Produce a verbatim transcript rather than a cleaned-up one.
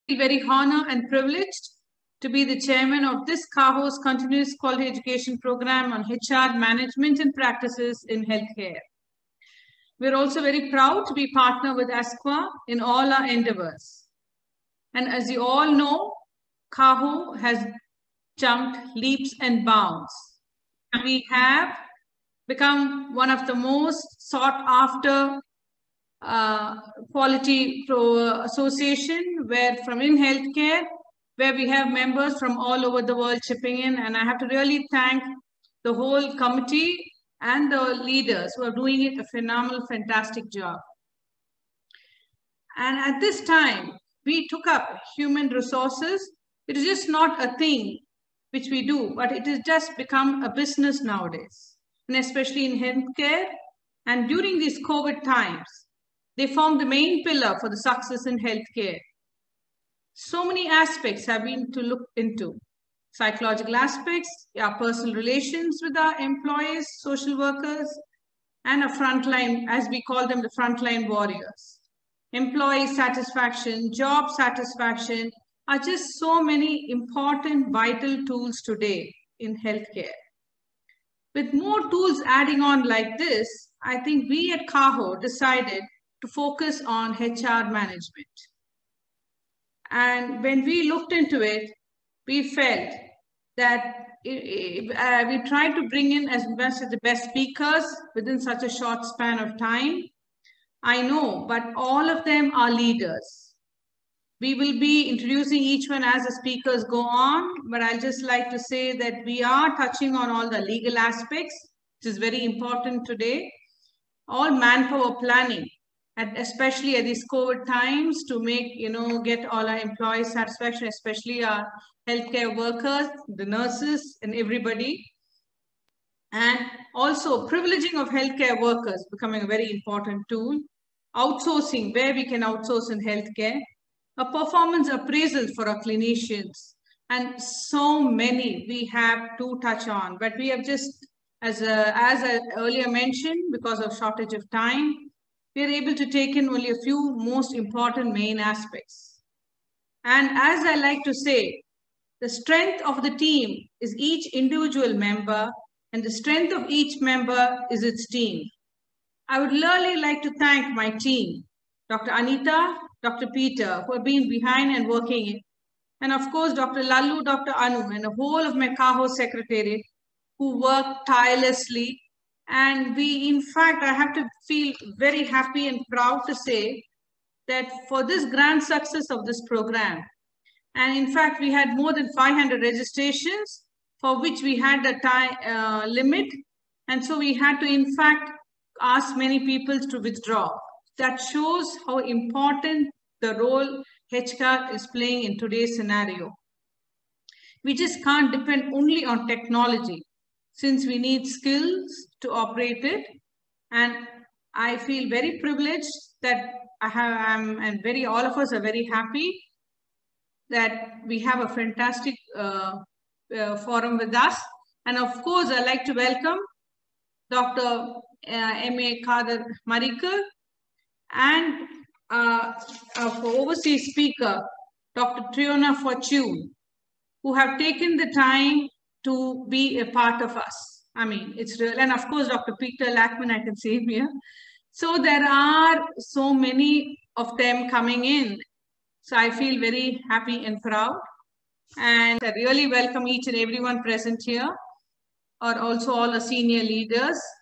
very honored and privileged to be the chairman of this CAHO's Continuous Quality Education Program on H R Management and Practices in Healthcare. We're also very proud to be partner with ASQA in all our endeavors. And as you all know, CAHO has jumped leaps and bounds. We have become one of the most sought after uh, quality pro association where from in healthcare, where we have members from all over the world chipping in. And I have to really thank the whole committee and the leaders who are doing it a phenomenal, fantastic job. And at this time, we took up human resources. It is just not a thing which we do, but it has just become a business nowadays, and especially in healthcare. And during these COVID times, they form the main pillar for the success in healthcare. So many aspects have been to look into. Psychological aspects, our personal relations with our employees, social workers, and a frontline, as we call them, the frontline warriors. Employee satisfaction, job satisfaction are just so many important, vital tools today in healthcare. With more tools adding on like this, I think we at CAHO decided to focus on H R management. And when we looked into it, we felt that uh, we tried to bring in as best as the best speakers within such a short span of time. I know, but all of them are leaders. We will be introducing each one as the speakers go on, but I'll just like to say that we are touching on all the legal aspects, which is very important today. All manpower planning, and especially at these COVID times, to make, you know, get all our employee satisfaction, especially our healthcare workers, the nurses, and everybody. And also privileging of healthcare workers becoming a very important tool. Outsourcing, where we can outsource in healthcare. A performance appraisal for our clinicians. And so many we have to touch on. But we have just, as, a, as I earlier mentioned, because of shortage of time, we are able to take in only a few most important main aspects. And as I like to say, the strength of the team is each individual member, and the strength of each member is its team. I would really like to thank my team, Doctor Anita, Doctor Peter, who have been behind and working it, and of course, Doctor Lallu, Doctor Anu, and the whole of my CAHO secretariat who work tirelessly. And we, in fact, I have to feel very happy and proud to say that for this grand success of this program, and in fact, we had more than five hundred registrations for which we had a time uh, limit. And so we had to, in fact, ask many people to withdraw. That shows how important the role H R is playing in today's scenario. We just can't depend only on technology, since we need skills to operate it. And I feel very privileged that I have, um, and very, all of us are very happy that we have a fantastic uh, uh, forum with us. And of course, I'd like to welcome Doctor Uh, M A Kader Marikal, and uh, uh, for overseas speaker, Doctor Triona Fortune, who have taken the time to be a part of us. I mean, it's real. And of course, Doctor Peter Lackman, I can see him here. So there are so many of them coming in. So I feel very happy and proud. And I really welcome each and everyone present here, or also all the senior leaders.